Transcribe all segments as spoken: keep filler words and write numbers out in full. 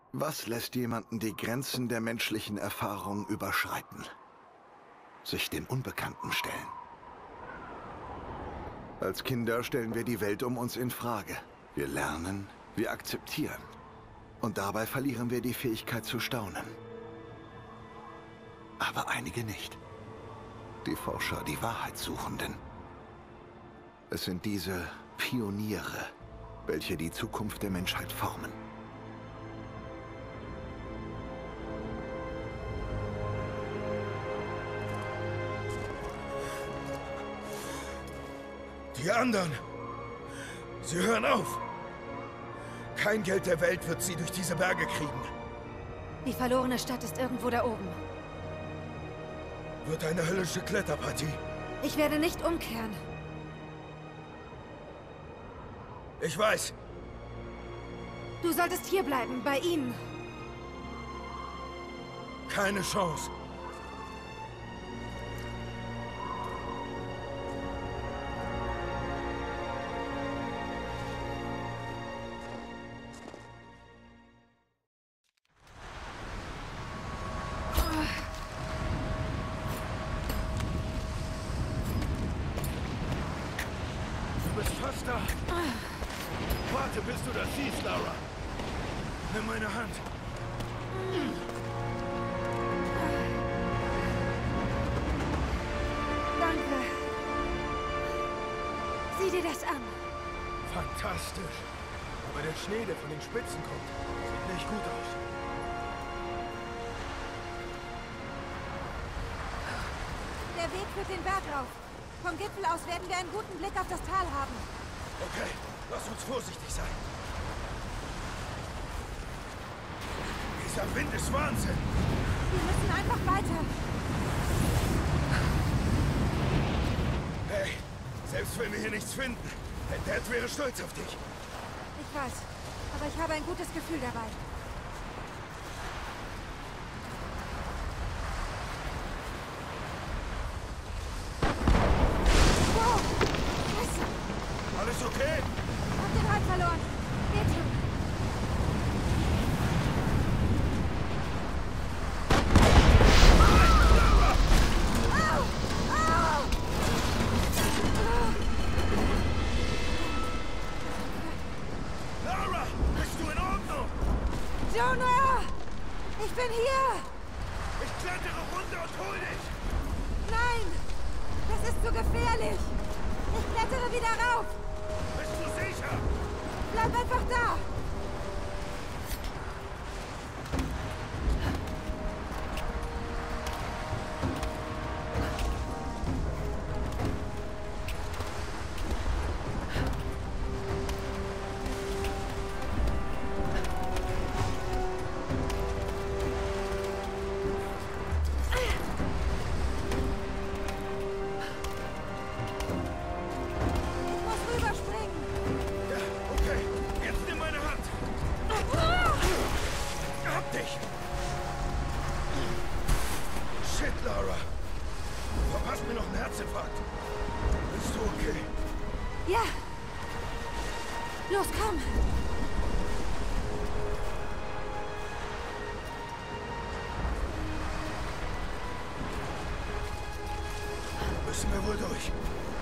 Was lässt jemanden die Grenzen der menschlichen Erfahrung überschreiten? Sich dem Unbekannten stellen. Als Kinder stellen wir die Welt um uns in Frage. Wir lernen, wir akzeptieren. Und dabei verlieren wir die Fähigkeit zu staunen. Aber einige nicht. Die Forscher, die Wahrheitssuchenden. Es sind diese Pioniere, welche die Zukunft der Menschheit formen. Die anderen, sie hören auf. Kein Geld der Welt wird sie durch diese Berge kriegen. Die verlorene Stadt ist irgendwo da oben. Wird eine höllische Kletterpartie. Ich werde nicht umkehren. Ich weiß. Du solltest hierbleiben, bei ihnen. Keine Chance. Du bist fast da. Warte, bis du das siehst, Lara. Nimm meine Hand. Danke. Sieh dir das an. Fantastisch. Aber der Schnee, der von den Spitzen kommt, sieht nicht gut aus. Der Weg führt den Berg rauf. Vom Gipfel aus werden wir einen guten Blick auf das Tal haben. Okay, lass uns vorsichtig sein. Dieser Wind ist Wahnsinn. Wir müssen einfach weiter. Hey, selbst wenn wir hier nichts finden, der Dad wäre stolz auf dich. Ich weiß, aber ich habe ein gutes Gefühl dabei. Wow! Scheiße! Alles okay? Hab den Halt verloren. Geht schon. Au! Au! Lara, bist du in Ordnung? Jonah! Ich bin hier! Ich klettere runter und hol dich. Nein! Das ist zu gefährlich! Ich klettere wieder rauf! Bist du sicher? Bleib einfach da! Ich muss rüberspringen! Ja, okay. Jetzt nimm meine Hand. Hab dich. Shit, Lara. Du verpasst mir noch einen Herzinfarkt. Bist du okay? Ja! Los, komm! Müssen wir wohl durch.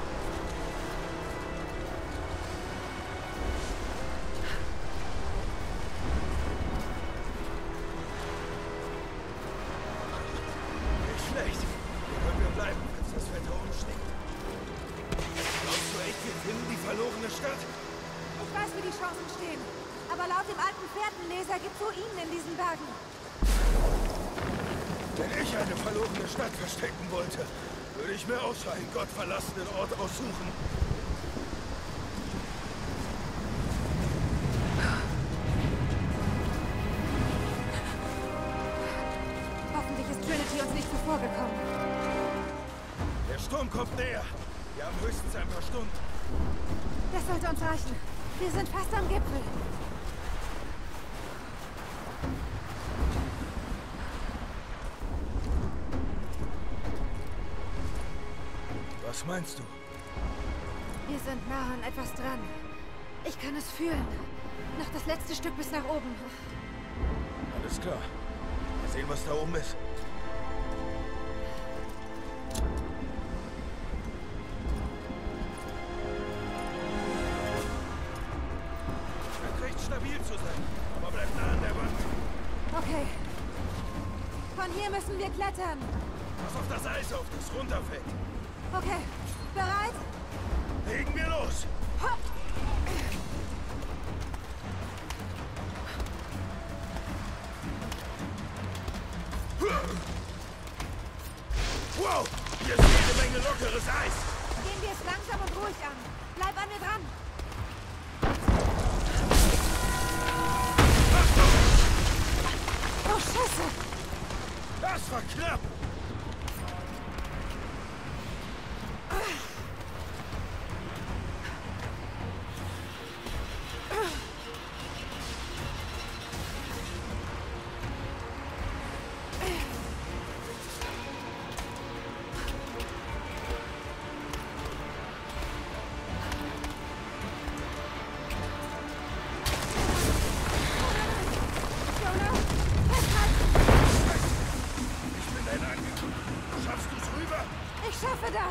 Nicht schlecht. Hier können wir bleiben, falls das Wetter umschlägt. Glaubst du echt, wir finden die verlorene Stadt? Ich weiß, wie die Chancen stehen. Aber laut dem alten Fährtenleser gibt's Ruinen in diesen Bergen. Wenn ich eine verlorene Stadt verstecken wollte, würde ich mir auch so einen gottverlassenen Ort aussuchen. Hoffentlich ist Trinity uns nicht zuvorgekommen. Der Sturm kommt näher. Wir haben höchstens ein paar Stunden. Das sollte uns reichen. Wir sind fast am Gipfel. Was meinst du? Wir sind nah an etwas dran. Ich kann es fühlen. Noch das letzte Stück bis nach oben. Alles klar. Mal sehen, was da oben ist. Scheint recht stabil zu sein, aber bleibt nah an der Wand. Okay. Von hier müssen wir klettern. Pass auf das Eis auf, das runterfällt. Okay. Bereit? Legen wir los. Hopp. Wow, hier ist jede Menge lockeres Eis. Gehen wir es langsam und ruhig an. Bleib an mir dran. Oh, Scheiße. Das war knapp. Ich schaffe das!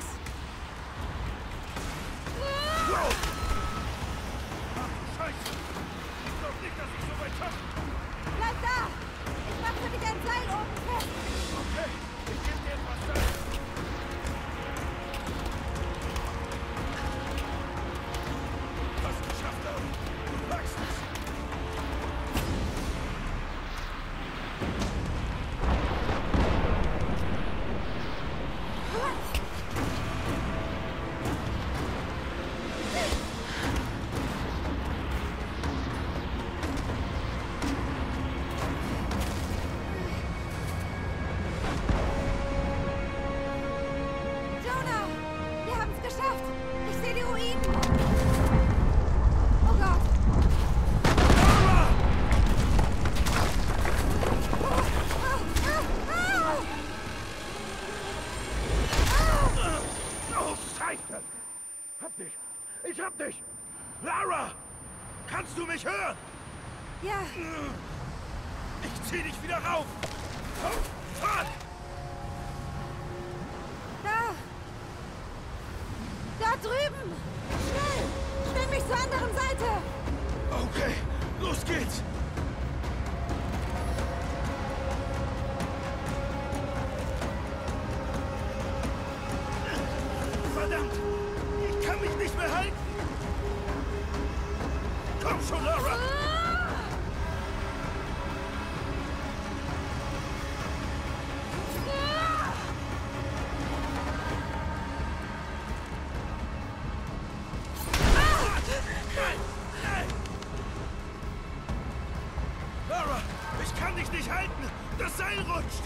Wow! Ach du Scheiße! Ich glaub nicht, dass ich so weit schaffe! Bleib da! Ich mach für dich ein Seil oben fest! Okay, ich geb dir etwas Zeit. Hast du geschafft, Laura? Du packst es! Ich hab dich! Lara! Kannst du mich hören? Ja. Ich zieh dich wieder rauf! Oh, fuck! Da! Da drüben! Schnell! Schwimm mich zur anderen Seite! Okay, los geht's! Verdammt! Ich kann mich nicht mehr halten! Komm schon, Lara! Nein! Nein! Lara, ich kann dich nicht halten! Das Seil rutscht!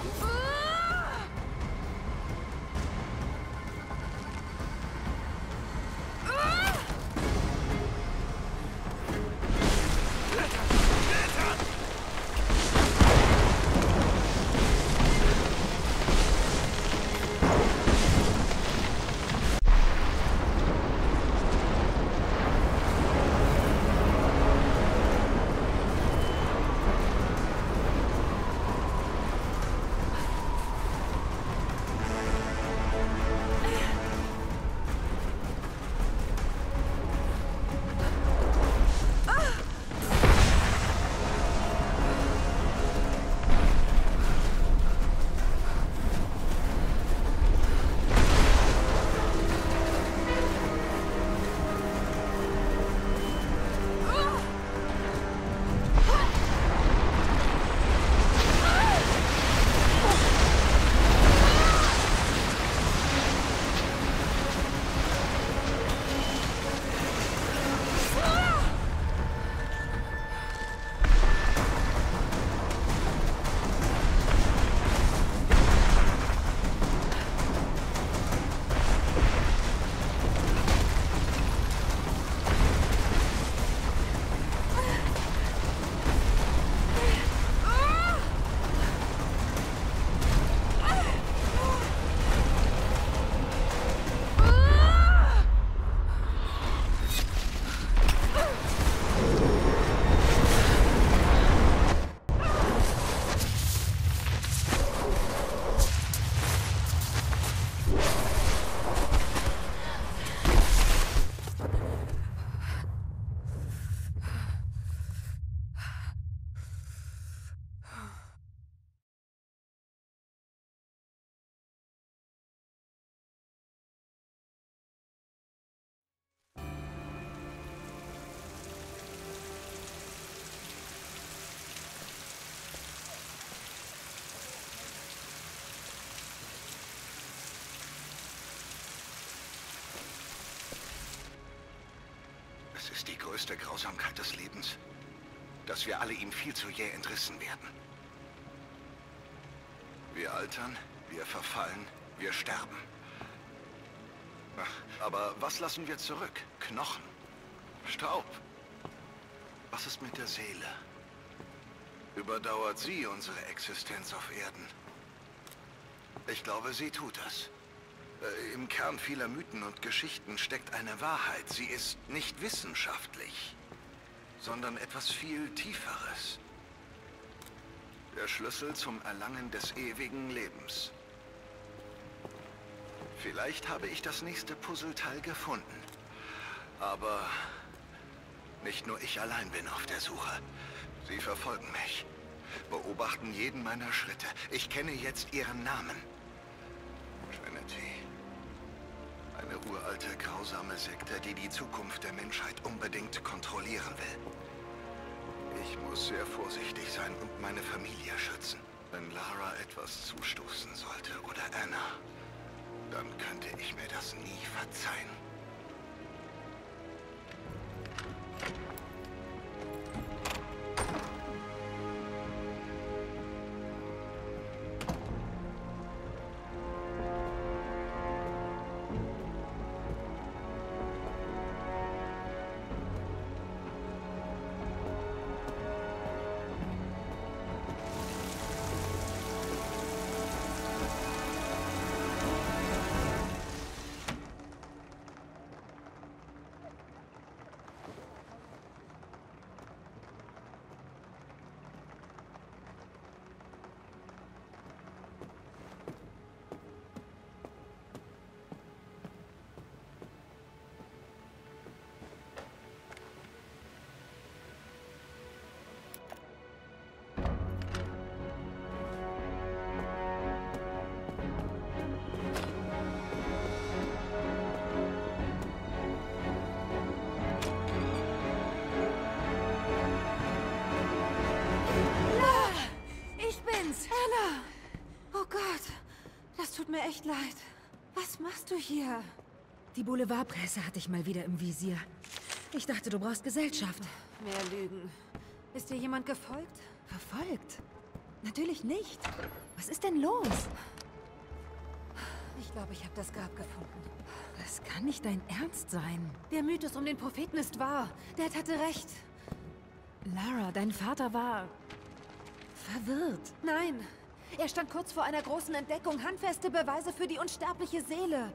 ist die größte Grausamkeit des Lebens? Dass wir alle ihm viel zu jäh entrissen werden. Wir altern, wir verfallen, wir sterben. Ach, aber was lassen wir zurück? Knochen? Staub? Was ist mit der Seele? Überdauert sie unsere Existenz auf Erden? Ich glaube, sie tut das. Äh, Im Kern vieler Mythen und Geschichten steckt eine Wahrheit. Sie ist nicht wissenschaftlich, sondern etwas viel Tieferes. Der Schlüssel zum Erlangen des ewigen Lebens. Vielleicht habe ich das nächste Puzzleteil gefunden. Aber nicht nur ich allein bin auf der Suche. Sie verfolgen mich, beobachten jeden meiner Schritte. Ich kenne jetzt ihren Namen. Trinity. Eine uralte, grausame Sekte, die die Zukunft der Menschheit unbedingt kontrollieren will. Ich muss sehr vorsichtig sein und meine Familie schützen. Wenn Lara etwas zustoßen sollte oder Anna, dann könnte ich mir das nie verzeihen. Anna! Oh Gott, das tut mir echt leid. Was machst du hier? Die Boulevardpresse hatte ich mal wieder im Visier. Ich dachte, du brauchst Gesellschaft. Mehr Lügen. Ist dir jemand gefolgt? Verfolgt? Natürlich nicht. Was ist denn los? Ich glaube, ich habe das Grab gefunden. Das kann nicht dein Ernst sein. Der Mythos um den Propheten ist wahr. Dad hatte recht. Lara, dein Vater war... verwirrt. Nein. Er stand kurz vor einer großen Entdeckung. Handfeste Beweise für die unsterbliche Seele.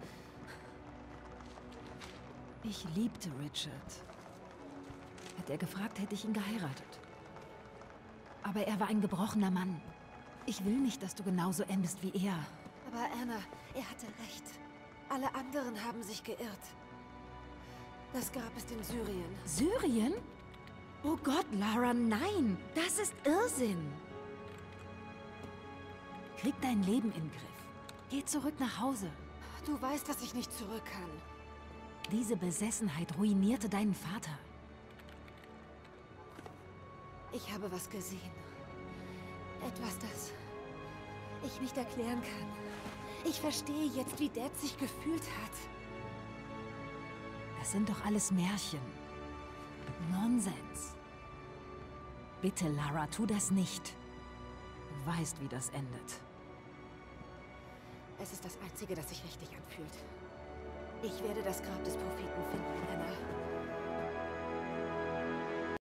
Ich liebte Richard. Hätte er gefragt, hätte ich ihn geheiratet. Aber er war ein gebrochener Mann. Ich will nicht, dass du genauso endest wie er. Aber Anna, er hatte recht. Alle anderen haben sich geirrt. Das Grab ist in Syrien. Syrien? Oh Gott, Lara, nein! Das ist Irrsinn! Krieg dein Leben in den Griff. Geh zurück nach Hause. Du weißt, dass ich nicht zurück kann. Diese Besessenheit ruinierte deinen Vater. Ich habe was gesehen. Etwas, das ich nicht erklären kann. Ich verstehe jetzt, wie Dad sich gefühlt hat. Das sind doch alles Märchen. Nonsens. Bitte, Lara, tu das nicht. Du weißt, wie das endet. Es ist das Einzige, das sich richtig anfühlt. Ich werde das Grab des Propheten finden, Anna.